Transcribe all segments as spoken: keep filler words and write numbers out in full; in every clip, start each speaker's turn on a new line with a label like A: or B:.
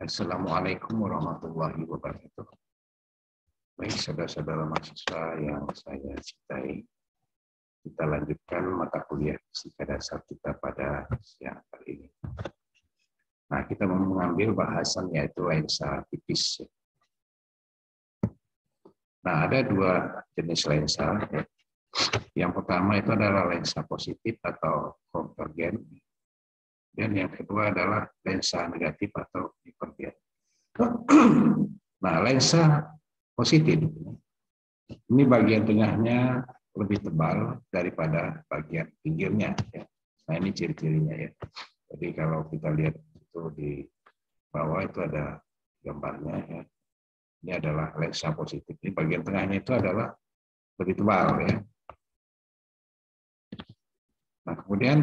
A: Assalamualaikum warahmatullahi wabarakatuh. Baik, saudara-saudara mahasiswa yang saya cintai, kita lanjutkan mata kuliah fisika dasar kita pada siang kali ini. Nah, kita mau mengambil bahasan yaitu lensa tipis. Nah, ada dua jenis lensa. Yang pertama itu adalah lensa positif atau konvergen. Dan yang kedua adalah lensa negatif atau divergen. Nah, lensa positif ini bagian tengahnya lebih tebal daripada bagian pinggirnya. Nah, ini ciri-cirinya ya. Jadi kalau kita lihat itu di bawah itu ada gambarnya ya. Ini adalah lensa positif. Ini bagian tengahnya itu adalah lebih tebal ya. Nah, kemudian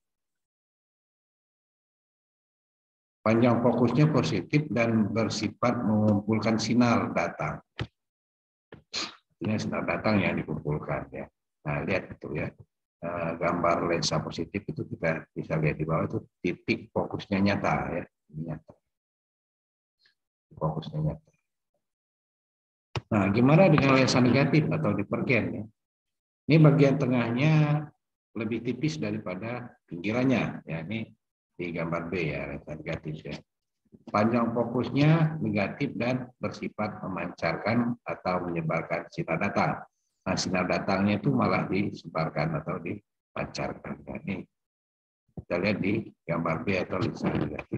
A: panjang fokusnya positif dan bersifat mengumpulkan sinar datang. Ini sinar datang yang dikumpulkan ya. Nah, lihat itu ya. Gambar lensa positif itu kita bisa lihat di bawah itu titik fokusnya nyata ya. Nyata. Fokusnya nyata. Nah, gimana dengan lensa negatif atau divergen ya? Ini bagian tengahnya lebih tipis daripada pinggirannya ya. Ini di gambar B ya, lensa negatif ya. Panjang fokusnya negatif dan bersifat memancarkan atau menyebarkan sinar datang. Nah, sinar datangnya itu malah disebarkan atau dipancarkan. Nah, ini kita lihat di gambar B atau lensa negatif.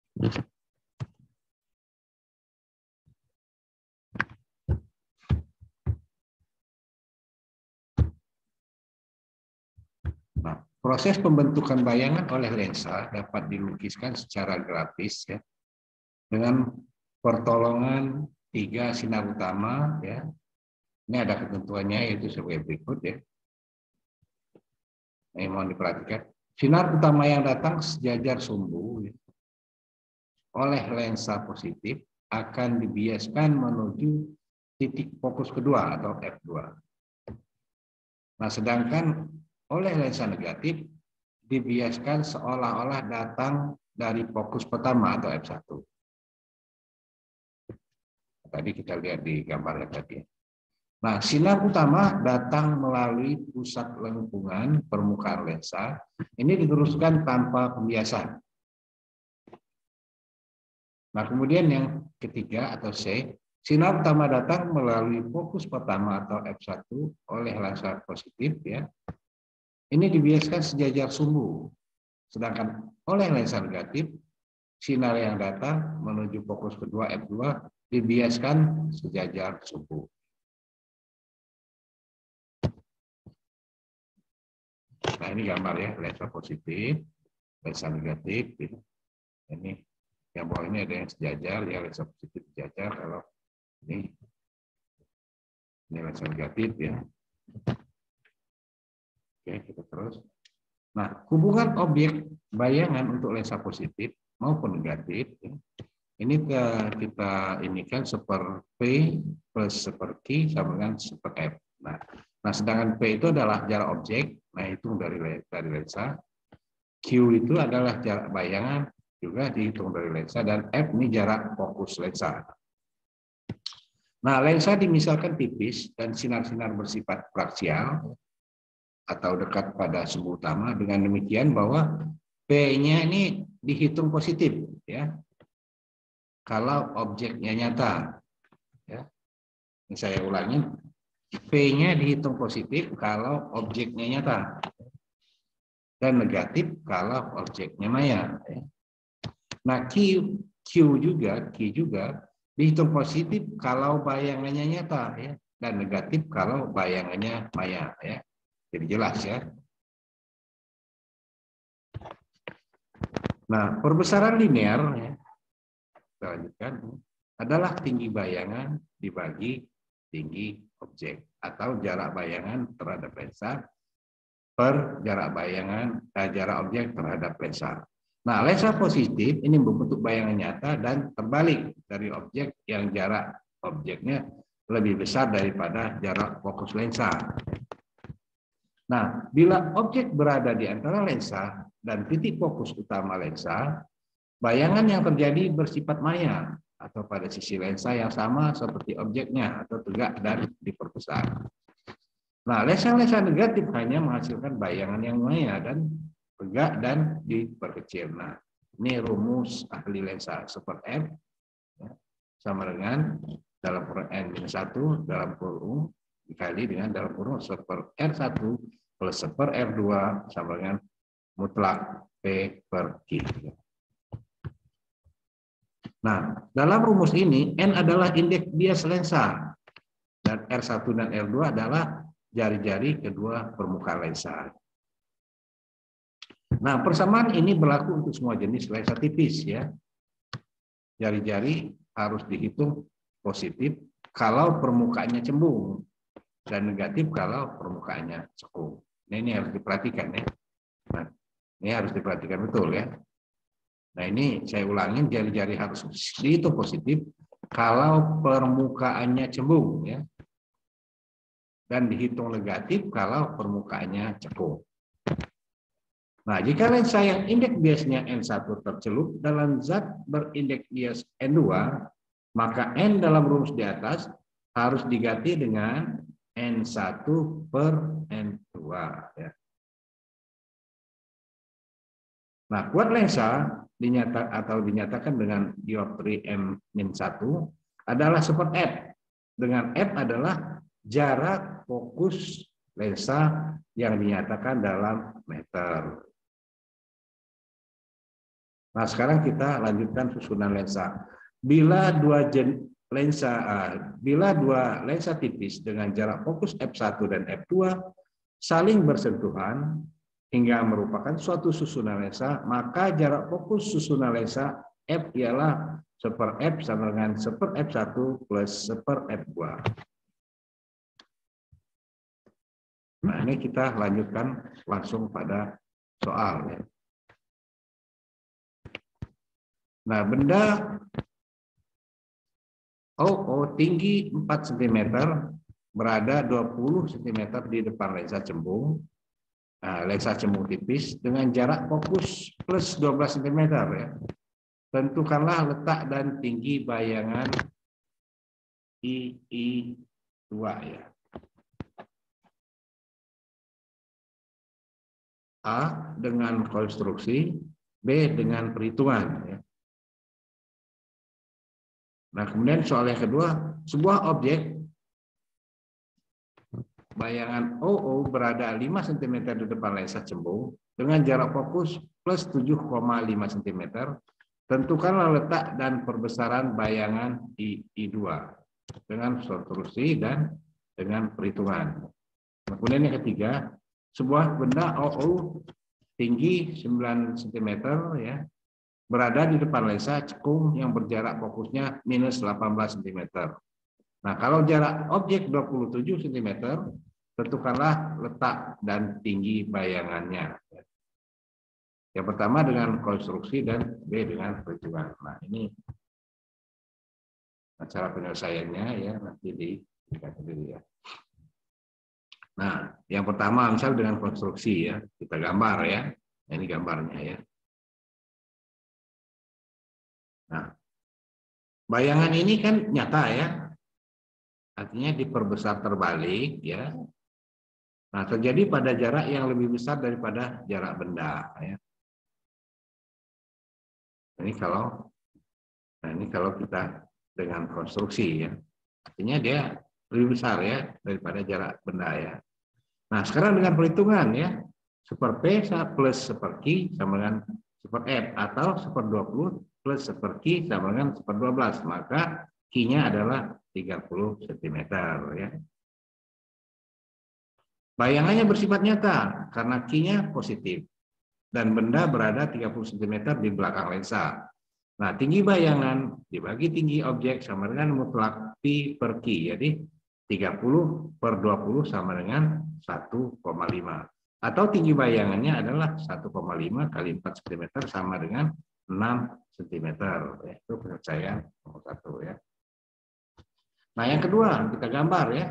A: Nah, proses pembentukan bayangan oleh lensa dapat dilukiskan secara grafis ya, dengan pertolongan tiga sinar utama ya. Ini ada ketentuannya yaitu sebagai berikut ya. Ini mohon diperhatikan. Sinar utama yang datang sejajar sumbu ya, oleh lensa positif akan dibiaskan menuju titik fokus kedua atau F dua. Nah, sedangkan oleh lensa negatif dibiaskan seolah-olah datang dari fokus pertama atau F satu. Tadi kita lihat di gambarnya tadi. Nah, sinar utama datang melalui pusat lengkungan permukaan lensa. Ini diteruskan tanpa pembiasan. Nah, kemudian yang ketiga atau C, sinar utama datang melalui fokus pertama atau F satu oleh lensa positif ya. Ini dibiaskan sejajar sumbu. Sedangkan oleh lensa negatif, sinar yang datang menuju fokus kedua F dua dibiaskan sejajar sumbu. Nah, ini gambar ya, lensa positif, lensa negatif. Gitu. Ini yang bawah ini ada yang sejajar, ya lensa positif sejajar. Kalau ini, ini lensa negatif ya. Oke, kita terus. Nah, hubungan objek bayangan untuk lensa positif maupun negatif, ya, ini kita inikan seper P plus seper Q sama dengan seper F. Nah, nah, sedangkan P itu adalah jarak objek, nah hitung dari dari lensa. Q itu adalah jarak bayangan, juga dihitung dari lensa, dan F ini jarak fokus lensa. Nah, lensa dimisalkan tipis dan sinar-sinar bersifat praksial atau dekat pada sumbu utama. Dengan demikian bahwa P-nya ini dihitung positif, ya, kalau objeknya nyata. Ya. Ini saya ulangi, P-nya dihitung positif kalau objeknya nyata, dan negatif kalau objeknya maya. Nah, Q, Q juga, Q juga dihitung positif kalau bayangannya nyata, ya, dan negatif kalau bayangannya maya. Ya. Jadi jelas ya. Nah, perbesaran linear ya, kita lanjutkan, adalah tinggi bayangan dibagi tinggi objek atau jarak bayangan terhadap lensa per jarak bayangan eh, jarak objek terhadap lensa. Nah, lensa positif ini membentuk bayangan nyata dan terbalik dari objek yang jarak objeknya lebih besar daripada jarak fokus lensa. Nah, bila objek berada di antara lensa dan titik fokus utama lensa, Bayangan yang terjadi bersifat maya atau pada sisi lensa yang sama seperti objeknya atau tegak dan diperbesar. Nah, lensa-lensa negatif hanya menghasilkan bayangan yang maya dan tegak dan diperkecil. Nah, ini rumus ahli lensa super F ya, sama dengan dalam kurung N minus satu dalam kurung dikali dengan dalam kurung super R satu plus super R dua sama dengan mutlak P per Q. Nah, dalam rumus ini N adalah indeks bias lensa dan R satu dan R dua adalah jari-jari kedua permukaan lensa. Nah, persamaan ini berlaku untuk semua jenis lensa tipis ya. Jari-jari harus dihitung positif kalau permukaannya cembung dan negatif kalau permukaannya cekung. Nah, ini harus diperhatikan ya. Nah, ini harus diperhatikan betul ya. Nah, ini saya ulangin, jari-jari harus dihitung positif kalau permukaannya cembung ya. Dan dihitung negatif kalau permukaannya cekung. Nah, jika lensa yang indeks biasnya N satu tercelup dalam zat berindeks bias N dua, maka N dalam rumus di atas harus diganti dengan N satu per N dua. Ya. Nah, kuat lensa dinyata, atau dinyatakan dengan dioptri M minus satu adalah super F. Dengan F adalah jarak fokus lensa yang dinyatakan dalam meter. Nah, sekarang kita lanjutkan susunan lensa. Bila dua jen, lensa uh, bila dua lensa tipis dengan jarak fokus F satu dan F dua saling bersentuhan hingga merupakan suatu susunan lensa, maka jarak fokus susunan lensa F ialah super F sama dengan super F satu plus super F dua. Nah, ini kita lanjutkan langsung pada soal. Ya. Nah, benda O O tinggi empat sentimeter berada dua puluh sentimeter di depan lensa cembung. Nah, lensa cembung tipis dengan jarak fokus plus dua belas sentimeter ya. Tentukanlah letak dan tinggi bayangan I I dua ya. A dengan konstruksi, B dengan perhitungan ya. Nah, kemudian soal yang kedua, sebuah objek bayangan O O berada lima sentimeter di depan lensa cembung dengan jarak fokus plus tujuh koma lima sentimeter. Tentukanlah letak dan perbesaran bayangan I I dua dengan konstruksi dan dengan perhitungan. Nah, kemudian yang ketiga, sebuah benda O O tinggi sembilan sentimeter ya, berada di depan lensa cekung yang berjarak fokusnya minus delapan belas sentimeter. Nah, kalau jarak objek dua puluh tujuh sentimeter, tentukanlah letak dan tinggi bayangannya. Yang pertama dengan konstruksi dan B dengan perhitungan. Nah, ini cara penyelesaiannya ya, nanti dikasih dulu ya. Nah, yang pertama misal dengan konstruksi ya, kita gambar ya. Ini gambarnya ya. Nah, bayangan ini kan nyata ya. Artinya diperbesar terbalik ya. Nah, terjadi pada jarak yang lebih besar daripada jarak benda ya. Ini kalau nah ini kalau kita dengan konstruksi ya. Artinya dia lebih besar ya daripada jarak benda ya. Nah, sekarang dengan perhitungan ya. Super P plus super Q sama dengan super F atau super dua puluh plus super Q sama dengan super dua belas. Maka Q-nya adalah tiga puluh sentimeter ya. Bayangannya bersifat nyata karena Q-nya positif dan benda berada tiga puluh sentimeter di belakang lensa. Nah, tinggi bayangan dibagi tinggi objek sama dengan mutlak P per Q. Jadi tiga puluh per dua puluh sama dengan satu koma lima. Atau tinggi bayangannya adalah satu koma lima kali empat sentimeter sama dengan enam sentimeter. Itu penyelesaian nomor satu ya. Nah, yang kedua kita gambar ya.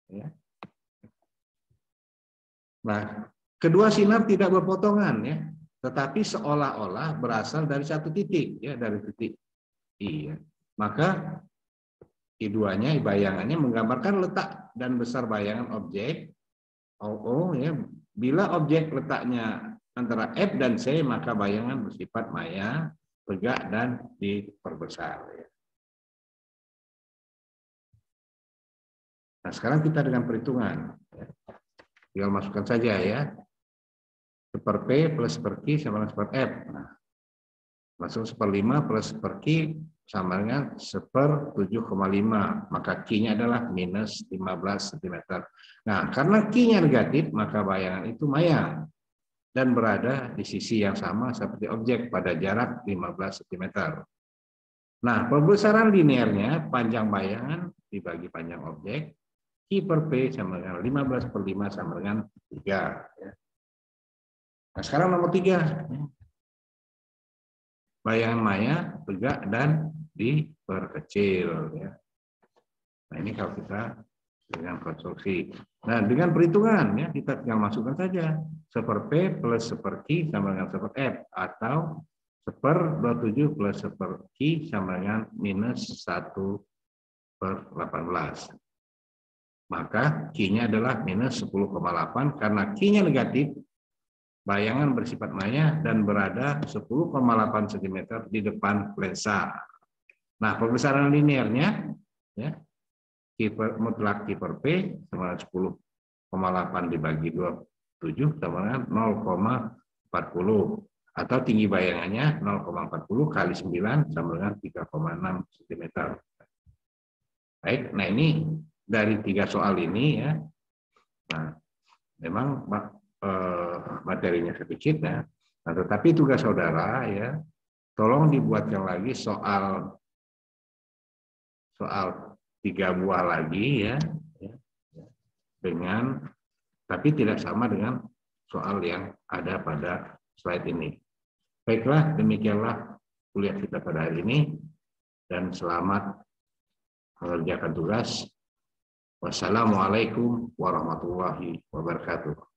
A: Nah, kedua sinar tidak berpotongan ya. tetapi seolah-olah berasal dari satu titik, ya, dari titik I. Ya. Maka I dua-nya, bayangannya menggambarkan letak dan besar bayangan objek O O, ya. Bila objek letaknya antara F dan C, maka bayangan bersifat maya, tegak, dan diperbesar. Ya. Nah, sekarang kita dengan perhitungan. Ya. Tinggal masukkan saja ya. Seper P plus seper Q sama dengan seper F. Nah, masuk seper lima plus seper Q sama dengan seper tujuh koma lima. Maka Q-nya adalah minus lima belas sentimeter. Nah, karena Q-nya negatif, maka bayangan itu maya dan berada di sisi yang sama seperti objek pada jarak lima belas sentimeter. Nah, pembesaran linearnya panjang bayangan dibagi panjang objek, Q per P sama dengan lima belas per lima sama dengan tiga. Nah, sekarang nomor tiga. Bayangan maya, tegak, dan diperkecil. Nah, ini kalau kita dengan konstruksi. Nah, dengan perhitungan, ya, kita tinggal masukkan saja. Seper P plus seper Q sama dengan seper F. Atau seper dua puluh tujuh plus seper Q sama dengan minus satu per delapan belas. Maka Q-nya adalah minus sepuluh koma delapan karena Q-nya negatif. Bayangan bersifat maya dan berada sepuluh koma delapan sentimeter di depan lensa. Nah, pembesaran linearnya, ya, Q per, mutlak Q per P sama sepuluh koma delapan dibagi dua puluh tujuh sama dengan nol koma empat nol. Atau tinggi bayangannya nol koma empat nol kali sembilan sama dengan tiga koma enam sentimeter. Baik, nah ini dari tiga soal ini, ya. Nah, memang materinya sedikit, ya. Nah, tetapi tugas saudara, ya, tolong dibuatkan lagi soal soal tiga buah lagi, ya, ya, dengan tapi tidak sama dengan soal yang ada pada slide ini. Baiklah, demikianlah kuliah kita pada hari ini dan selamat mengerjakan tugas. Wassalamualaikum warahmatullahi wabarakatuh.